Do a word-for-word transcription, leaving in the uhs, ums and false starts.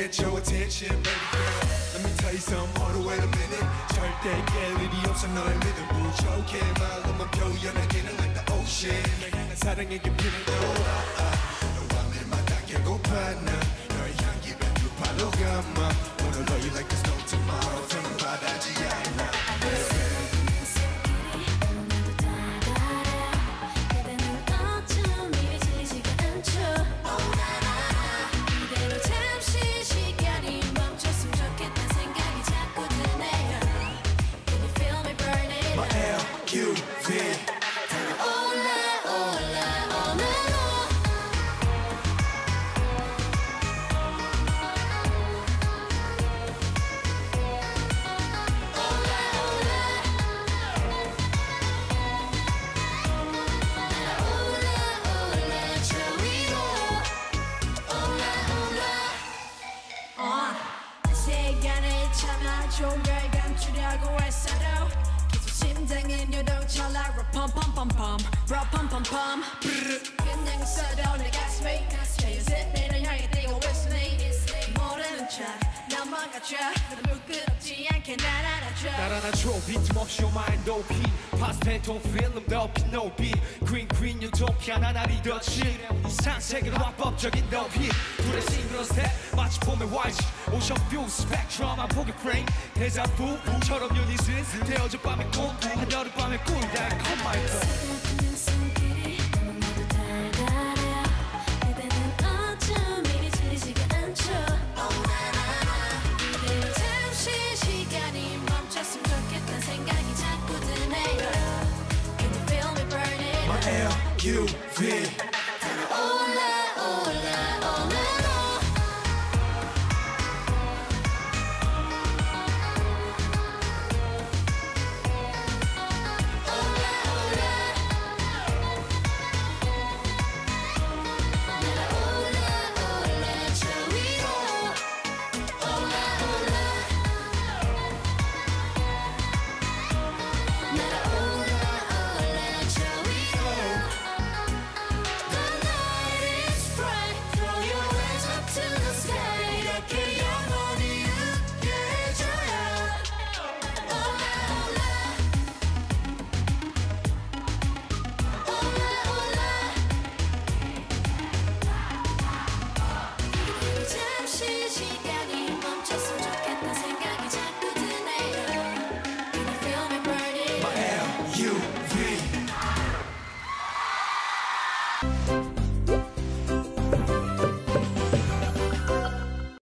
get your attention, baby girl. Let me tell you something, hold on, wait a minute. 절대 깰 일이 없어 너의 믿음 부족해 마음은 표현하기는 like the ocean 널 향한 사랑의 깊이는 너와 너와 매일마다 깨고파 난 너의 향기 뱉는 발로 감아 Wanna love you like there's no tomorrow 더는 바라지 않아 종걸 감추려고 했어도 계속 심장은 유독 찰라 럼펌펌펌펌 럼펌펌펌 그냥 있어도 내 가슴이 헤어진 너를 향해 뛰고 있으니 모르는 척 넘어가줘 부끄럽지 않게 날 알아줘 날 안아줘 빈틈없이 your mind 높이 파스텔톤 필름 덮인 높이 Green Green 유토피아 나날이 더 칠 이상 세계로 합법적인 더비 둘의 싱그러운 스텝 마치 봄의 와이즈 오션 뷰 스펙트럼 한 폭의 프레임 데자부처럼 유닛은 되어져 밤의 꿈 한여름 밤의 꿀 달콤 마이 걸 L U V